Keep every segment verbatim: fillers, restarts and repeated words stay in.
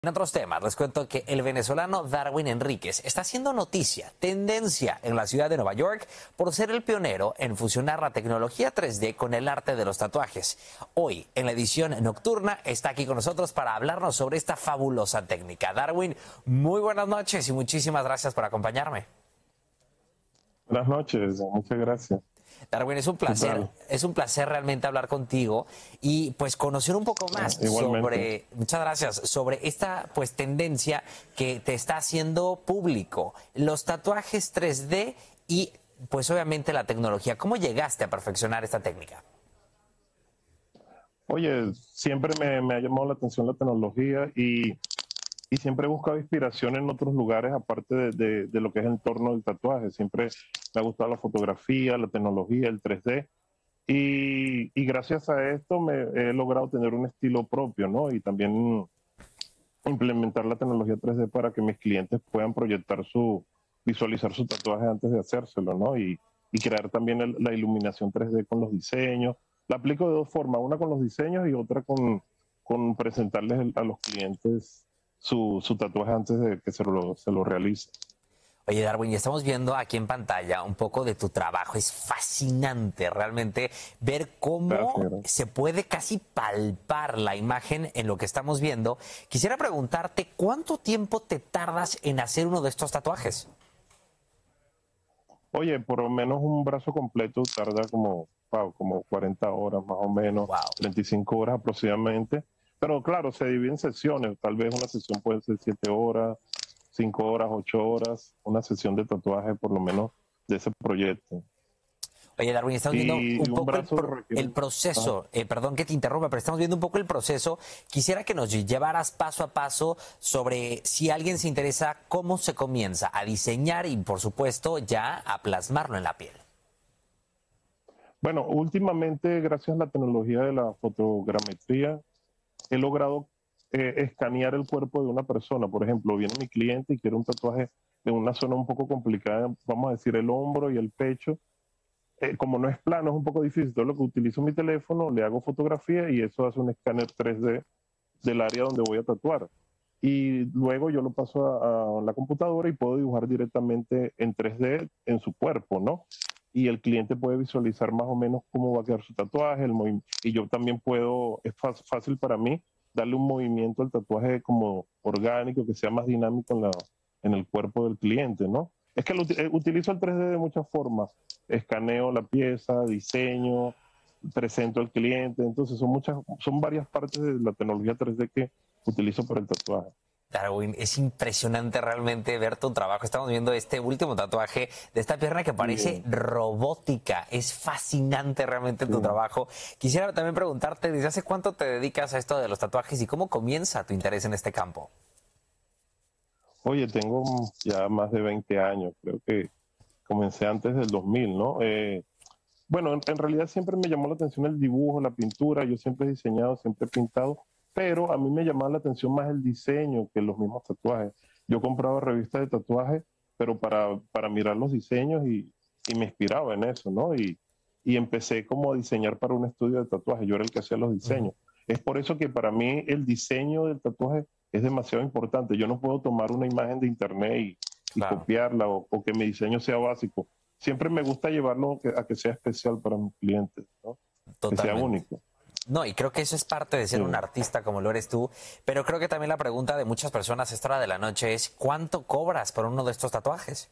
En otros temas, les cuento que el venezolano Darwin Enríquez está haciendo noticia, tendencia en la ciudad de Nueva York por ser el pionero en fusionar la tecnología tres D con el arte de los tatuajes. Hoy, en la edición nocturna, está aquí con nosotros para hablarnos sobre esta fabulosa técnica. Darwin, muy buenas noches y muchísimas gracias por acompañarme. Buenas noches, muchas gracias. Darwin, es un placer, es un placer realmente hablar contigo y pues conocer un poco más Ah, igualmente. sobre, muchas gracias, sobre esta pues tendencia que te está haciendo público, los tatuajes tres D y pues obviamente la tecnología. ¿Cómo llegaste a perfeccionar esta técnica? Oye, siempre me, me ha llamado la atención la tecnología y, y siempre he buscado inspiración en otros lugares aparte de, de- de lo que es el entorno del tatuaje. Siempre me ha gustado la fotografía, la tecnología, el tres D y, y gracias a esto me he logrado tener un estilo propio, ¿no? Y también implementar la tecnología tres D para que mis clientes puedan proyectar su, visualizar su tatuaje antes de hacérselo, ¿no? Y, y crear también el- la iluminación tres D con los diseños. La aplico de dos formas, una con los diseños y otra con, con presentarles el- a los clientes su, su tatuaje antes de que se lo, se lo realice. Oye, Darwin, y estamos viendo aquí en pantalla un poco de tu trabajo. Es fascinante realmente ver cómo Gracias. se puede casi palpar la imagen en lo que estamos viendo. Quisiera preguntarte, ¿cuánto tiempo te tardas en hacer uno de estos tatuajes? Oye, por lo menos un brazo completo tarda como, wow, como cuarenta horas más o menos, Wow. treinta y cinco horas aproximadamente. Pero claro, se divide en sesiones. Tal vez una sesión puede ser siete horas, cinco horas, ocho horas, una sesión de tatuaje por lo menos de ese proyecto. Oye, Darwin, estamos viendo Y, y un un poco el, brazo pro- requiere... el ah, proceso, eh, perdón que te interrumpa, pero estamos viendo un poco el proceso. Quisiera que nos llevaras paso a paso sobre si alguien se interesa, cómo se comienza a diseñar y, por supuesto, ya a plasmarlo en la piel. Bueno, últimamente, gracias a la tecnología de la fotogrametría, he logrado eh, escanear el cuerpo de una persona. Por ejemplo, viene mi cliente y quiere un tatuaje en una zona un poco complicada, vamos a decir el hombro y el pecho. Eh, como no es plano, es un poco difícil. Entonces, lo que utilizo mi teléfono, le hago fotografía y eso hace un escáner tres D del área donde voy a tatuar. Y luego yo lo paso a, a la computadora y puedo dibujar directamente en tres D en su cuerpo, ¿no? Y el cliente puede visualizar más o menos cómo va a quedar su tatuaje, el movi- y yo también puedo, es fácil, fácil para mí darle un movimiento al tatuaje como orgánico, que sea más dinámico en, la, en el cuerpo del cliente, ¿no? Es que lo, uti- eh, utilizo el tres D de muchas formas. Escaneo la pieza, diseño, presento al cliente. Entonces son muchas, son varias partes de la tecnología tres D que utilizo para el tatuaje. Darwin, es impresionante realmente ver tu trabajo. Estamos viendo este último tatuaje de esta pierna que parece Sí, robótica. Es fascinante realmente tu sí. trabajo. Quisiera también preguntarte, ¿desde hace cuánto te dedicas a esto de los tatuajes y cómo comienza tu interés en este campo? Oye, tengo ya más de veinte años, creo que comencé antes del dos mil, ¿no? Eh, bueno, en, en realidad siempre me llamó la atención el dibujo, la pintura, yo siempre he diseñado, siempre he pintado, pero a mí me llamaba la atención más el diseño que los mismos tatuajes. Yo compraba revistas de tatuajes, pero para, para mirar los diseños y, y me inspiraba en eso, ¿no? Y, y empecé como a diseñar para un estudio de tatuajes, yo era el que hacía los Ujú. diseños. Es por eso que para mí el diseño del tatuaje es demasiado importante. Yo no puedo tomar una imagen de internet y, y Claro, copiarla o, o que mi diseño sea básico. Siempre me gusta llevarlo que- a que sea especial para mis clientes, ¿no? Que sea totalmente. único. No, y creo que eso es parte de ser un Sí. artista como lo eres tú, pero creo que también la pregunta de muchas personas a esta hora de la noche es ¿cuánto cobras por uno de estos tatuajes?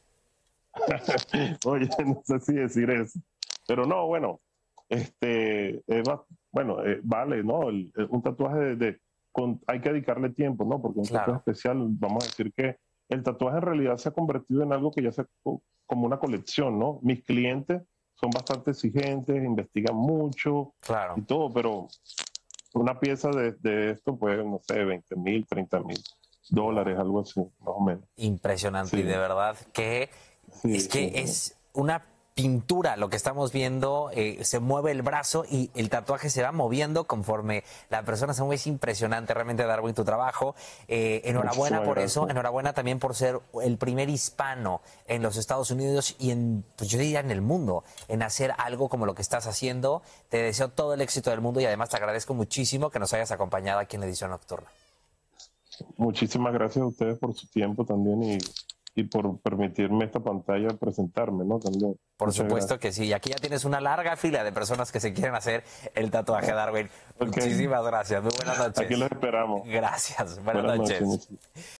Oye, no sé si decir eso. Pero no, bueno, este, es ba- bueno, eh, vale, ¿no? El- el- un tatuaje de, de- con, hay que dedicarle tiempo, ¿no? Porque un tatuaje Claro. especial, vamos a decir que el tatuaje en realidad se ha convertido en algo que ya se co- como una colección, ¿no? Mis clientes son bastante exigentes, investigan mucho y Claro, todo, pero una pieza de, de esto puede, no sé, veinte mil, treinta mil wow, dólares, algo así, más o menos. impresionante y de Sí, verdad que es sí, sí. que es una pintura lo que estamos viendo, eh, se mueve el brazo y el tatuaje se va moviendo conforme la persona se mueve, es impresionante realmente Darwin tu trabajo, eh, enhorabuena Muchísimas por eso, gracias. enhorabuena también por ser el primer hispano en los Estados Unidos y en, pues yo diría en el mundo, en hacer algo como lo que estás haciendo, te deseo todo el éxito del mundo y además te agradezco muchísimo que nos hayas acompañado aquí en la edición nocturna. Muchísimas gracias a ustedes por su tiempo también y, y por permitirme esta pantalla presentarme, ¿no? También. Por Muchas supuesto gracias. que sí. Y aquí ya tienes una larga fila de personas que se quieren hacer el tatuaje, Darwin. Ok, Muchísimas gracias. Muy buenas aquí noches. los esperamos. Gracias. Buenas Buenas noches. noches.